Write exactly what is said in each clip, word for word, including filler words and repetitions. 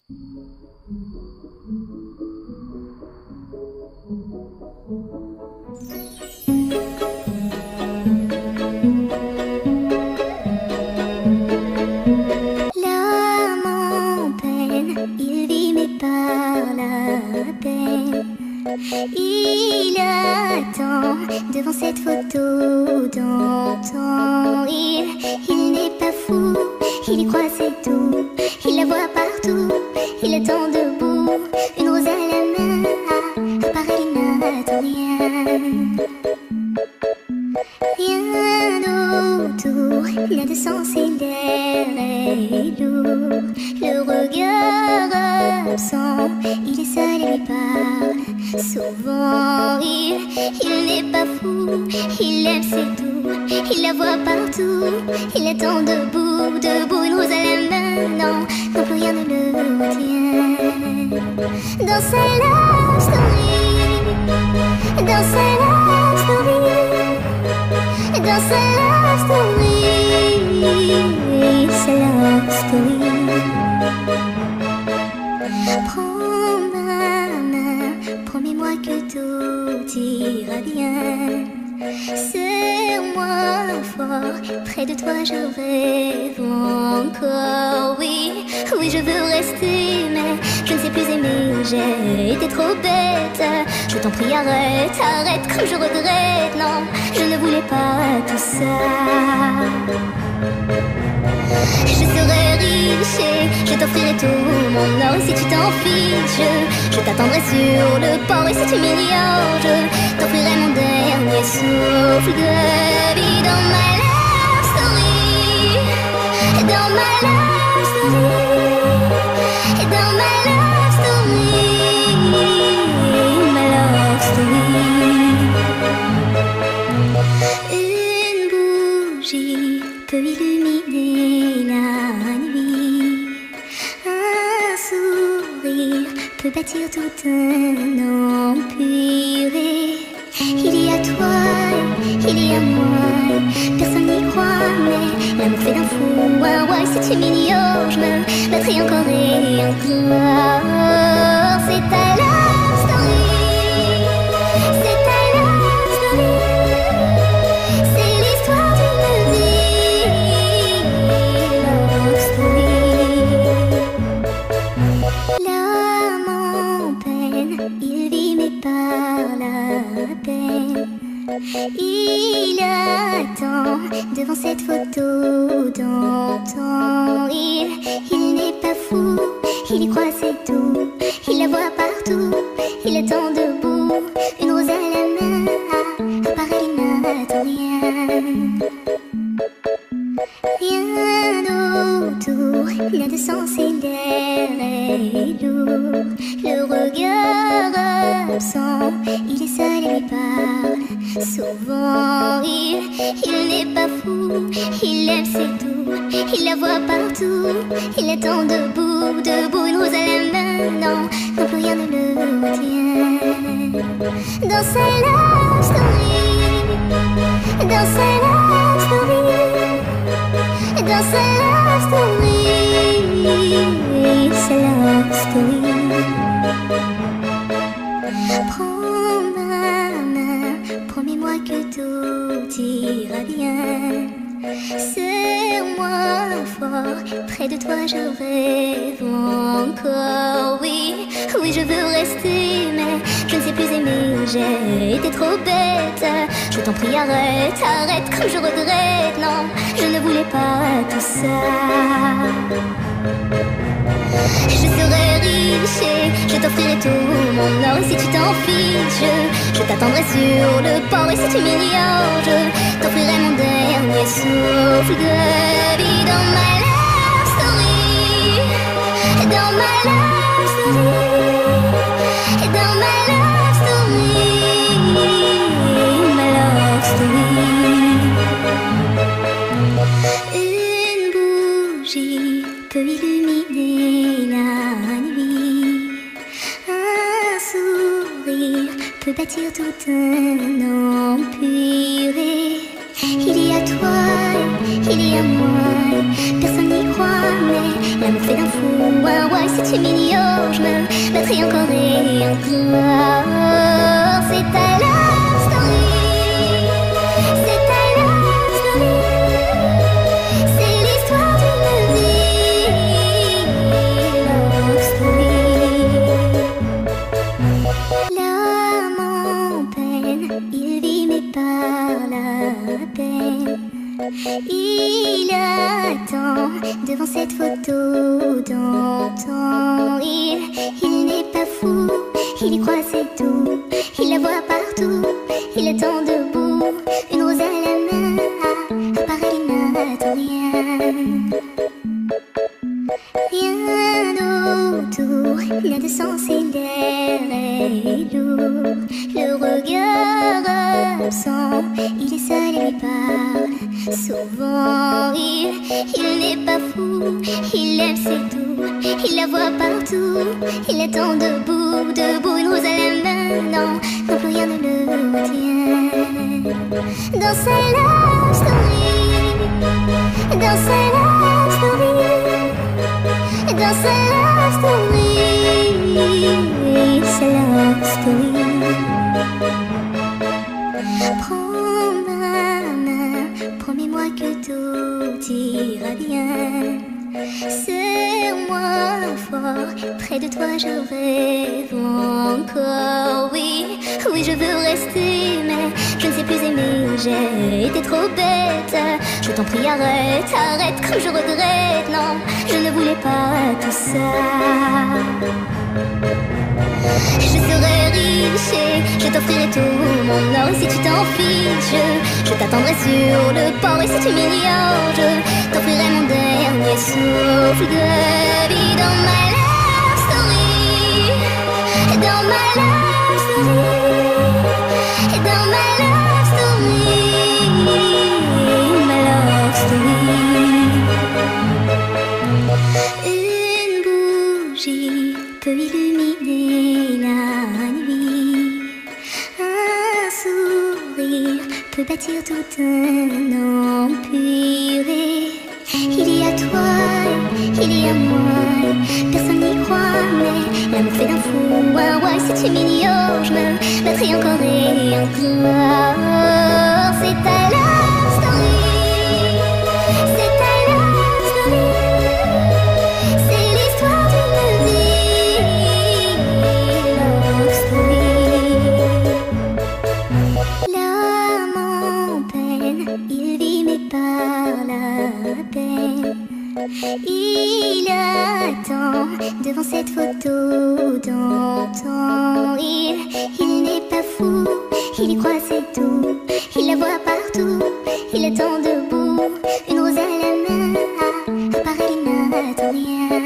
L'âme en peine, il vit mais par la peine. Il attend devant cette photo d'antan. Il, il n'est pas fou, il y croit c'est tout. Il la voit partout, il attend debout, une rose à la main. À, à part elle, il n'attend rien. Rien autour, rien de sens et l'air est lourd. Le regard absent, il est seul et lui parle. Souvent il, il n'est pas fou, il aime c'est tout. Il la voit partout, il attend debout, debout, une rose à la main. Non, non plus rien ne le retient. Dans sa love story, dans sa love story, dans sa love story, sa love story. Prends ma main, promets-moi que tout ira bien. Serre-moi fort, près de toi je rêve encore. Oui, oui je veux rester, mais je ne sais plus aimer. J'ai été trop bête, je t'en prie arrête, arrête comme je regrette. Non, je ne voulais pas tout ça. Je serai riche et je t'offrirai tout mon or. Et si tu t'en fiches, je, je t'attendrai sur le port. Et si tu m'ignores, je t'offrirai mon dernier souffle de vie. Dans ma love story, dans ma love story, dans ma love story, ma love story. Une bougie peut illuminer la nuit. Un sourire peut bâtir tout un empire. Il y a toi, il y a moi, personne n'y croit, mais l'amour fait d'un fou un roi. Et si tu m'ignores, je me battrai encore et encore. C'est ta love story, c'est ta love story, c'est l'histoire d'une vie. Love story. L'âme en peine, il vit mais par la peine. Il attend devant cette photo d'antan. Il, il n'est pas fou, il y croit c'est tout. Il la voit partout, il attend debout, une rose à la main. À, à part elle, il n'attend rien. Rien autour, rien de sens et l'air est lourd. Le regard absent, il est seul et lui parle. Souvent il, il n'est pas fou, il aime c'est tout. Il la voit partout, il attend debout, debout, une rose à la main. Non, non plus rien ne le retient. Dans sa love story, dans sa love story, dans sa love story, sa love story. Prends ma main, promets-moi que tout ira bien. Serre-moi fort, près de toi je rêve encore. Oui, oui je veux rester, mais je ne sais plus aimer. J'ai été trop bête, je t'en prie arrête, arrête comme je regrette. Non, je ne voulais pas tout ça. Je serai riche et je t'offrirai tout mon or. Et si tu t'en fiches, je, je t'attendrai sur le port. Et si tu m'ignores, je t'offrirai mon dernier souffle de vie. Dans ma love story, dans ma love story, dans ma love story, ma love story. Une bougie peut illuminer la nuit. Un sourire peut bâtir tout un empire. Il y a toi, il y a moi, personne n'y croit, mais l'amour fait d'un fou un roi. et si tu m'ignores, je me battrai encore et encore. C'est ta love story, c'est ta love story, c'est l'histoire d'une vie. Love story. L'homme en peine, il vit mais par la peine. Il attend devant cette photo d'antan. Il, il n'est pas fou, il y croit c'est tout. Il la voit partout, il attend debout, une rose à la main. À part elle, il n'attend rien. Rien autour, n'a de sens et l'air est lourd. Le regard absent, il est seul et lui parle. Souvent il, il n'est pas fou, il aime c'est tout. Il la voit partout, il attend debout, debout, une rose à la main. Non, non plus rien ne le retient. Dans sa love story, dans sa love story, dans sa love story, sa love story. Prends ma main, promets-moi que tout ira bien. Serre-moi fort, près de toi je rêve encore. Oui, oui je veux rester, mais je ne sais plus aimer. J'ai été trop bête, je t'en prie arrête, arrête comme je regrette. Non, je ne voulais pas tout ça. Je serai riche et je t'offrirai tout mon or. Et si tu t'en fiches, je, je t'attendrai sur le port. Et si tu m'ignores, je t'offrirai mon dernier souffle de vie. Dans ma love story, dans ma love story, dans ma love story, ma love story. Une bougie peut illuminer la nuit. Un sourire peut bâtir tout un empire. Et il y a toi, il y a moi, personne n'y croit, mais l'amour fait d'un fou un roi. Et si tu m'ignores, je me battrai encore et encore. C'est ta love story, c'est ta love story, c'est l'histoire d'une vie. Love story. L'homme en peine, il vit mais par la peine. Il attend devant cette photo d'antan. Il, il n'est pas fou, il y croit c'est tout. Il la voit partout, il attend debout, une rose à la main. À part elle, il n'attend rien.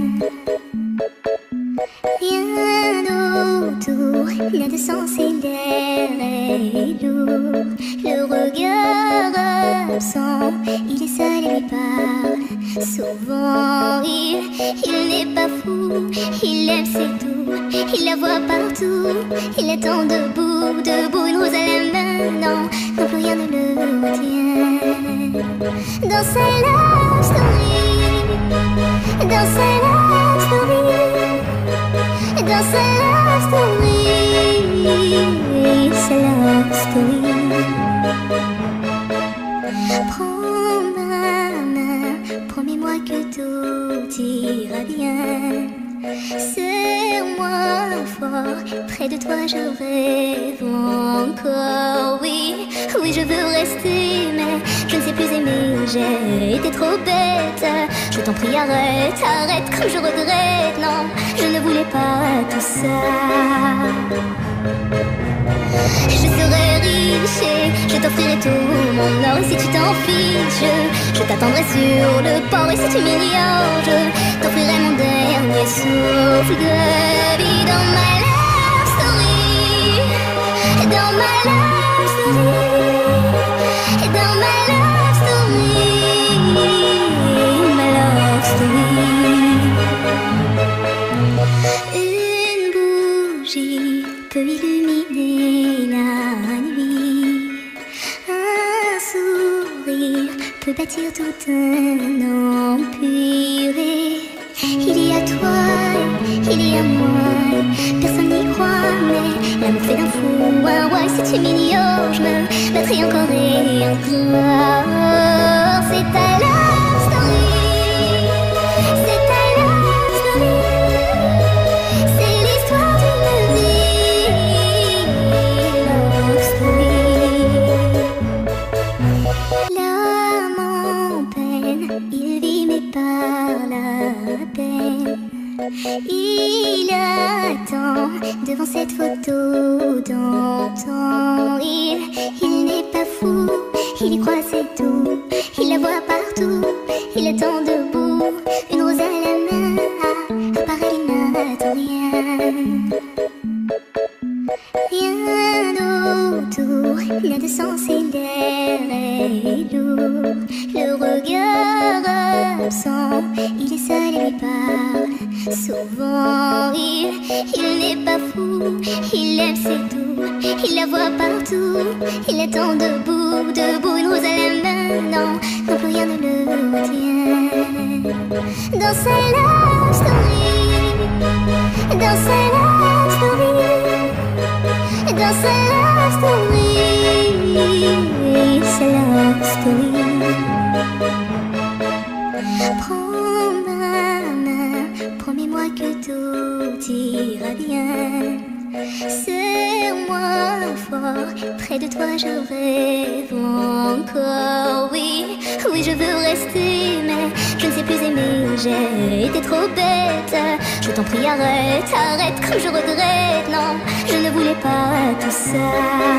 Rien autour, n'a de sens et l'air est lourd. Le regard absent, il est seul et lui parle. Souvent il, il n'est pas fou, il aime c'est tout. Il la voit partout, il attend debout, debout, une rose à la main. Non, non plus rien ne le retient. Dans sa love story, dans sa love story, dans sa love story, sa love story. Prends ma main, promets-moi que tout ira bien. Serre-moi fort, près de toi je rêve encore. Oui, oui je veux rester, mais je ne sais plus aimer. J'ai été trop bête, je t'en prie arrête, arrête comme je regrette. Non, je ne voulais pas tout ça. Je serai riche et je t'offrirai tout mon or. Et si tu t'en fiches, je, je t'attendrai sur le port. Et si tu m'ignores, je t'offrirai mon dernier souffle de vie. Dans ma love story, dans ma love story, dans ma love story, ma love story. Une bougie peut illuminer la nuit. Un sourire peut bâtir tout un empire. Et il y a toi, et un moi. Personne n'y croit, mais l'amour fait d'un fou un roi. Et si tu m'ignores, je me battrai encore et encore. C'est ta love story, c'est ta love story, c'est l'histoire d'une vie. Love story. L'homme en peine, il vit mais par la peine. Il attend devant cette photo d'antan. Il, il n'est pas fou, il y croit c'est tout. Il la voit partout, il attend debout, une rose à la main. À part elle, il n'attend rien. Rien autour, rien de sens et l'air est lourd. Le regard absent, il est seul et lui parle. Souvent il, il n'est pas fou, il aime c'est tout. Il la voit partout, il attend debout, debout, une rose à la main. Non, non plus rien ne le retient. Dans sa love story, dans sa love story, dans sa love story, sa love story. Prends ma main, promets-moi que tout ira bien. Serre-moi fort, près de toi je rêve encore. Oui, oui je veux rester, mais je ne sais plus aimer. J'ai été trop bête, je t'en prie arrête, arrête comme je regrette. Non, je ne voulais pas tout ça.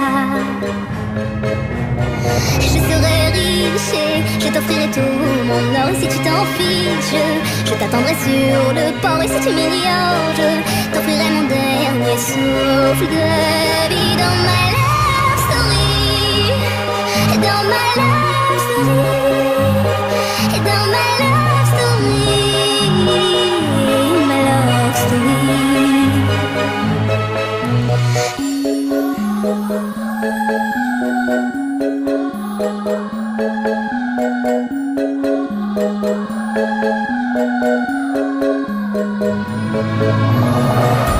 Je serai riche et je t'offrirai tout mon or. Et si tu t'en fiches, je, je t'attendrai sur le port. Et si tu m'ignores, je t'offrirai mon dernier souffle de vie. Dans ma love story, dans ma love story, dans ma love story, ma love story. Oh,